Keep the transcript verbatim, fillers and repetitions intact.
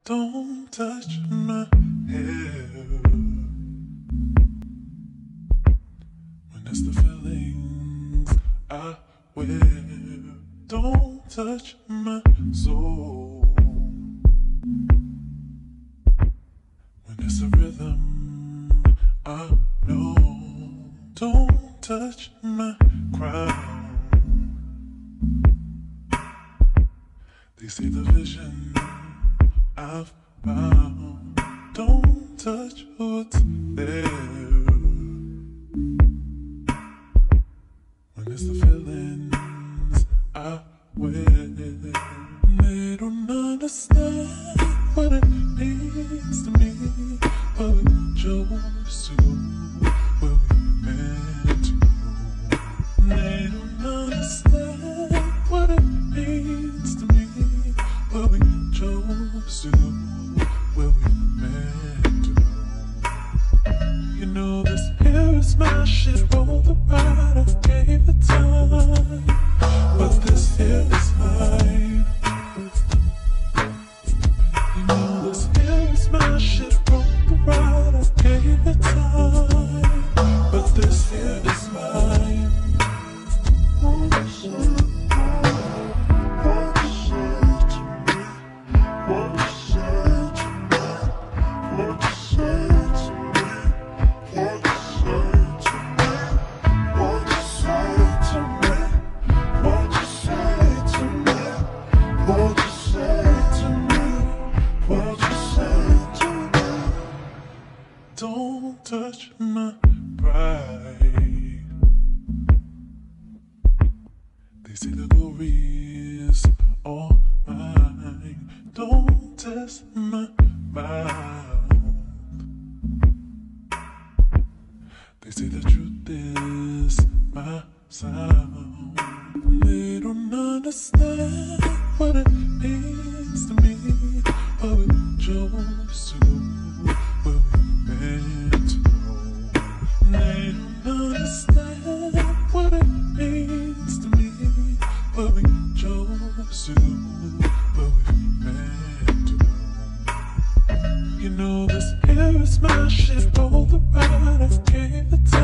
Don't touch my hair when it's the feelings I wear. Don't touch my soul when it's a rhythm I know. Don't touch my crown. They see the vision I've found. Don't touch what's there when it's the feelings I wear. They don't understand what it means to me, but we chose to go where we meant to go. They don't understand what it means to me, but we chose to go where we meant to go. You know this here is my shit, roll the ride, I gave it time, but this here is mine. You know this here is my shit, roll the ride, I gave it time, but this here is mine. Won't you say, won't you say to me, won't you say to me, won't you say to me, won't you say to me, won't you say to me, won't you say to me, won't you say to me, won't you say to me. Don't touch my pride. They say the glory is all mine. Don't test my mouth. They say the truth is my sound. They don't understand what it means to me, but we chose to go where we meant to go. They don't understand what it means to me, but we chose to go where we meant to go. You know this here is my shit, roll the ride, I gave it time.